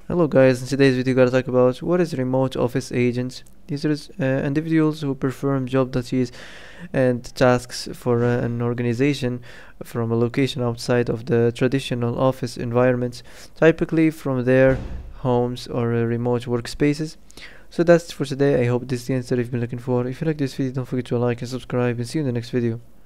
Hello guys, in today's video we're gonna talk about what is remote office agents. These are individuals who perform job duties and tasks for an organization from a location outside of the traditional office environments, typically from their homes or remote workspaces. So that's for today. I hope this is the answer you've been looking for. If you like this video, don't forget to like and subscribe, and see you in the next video.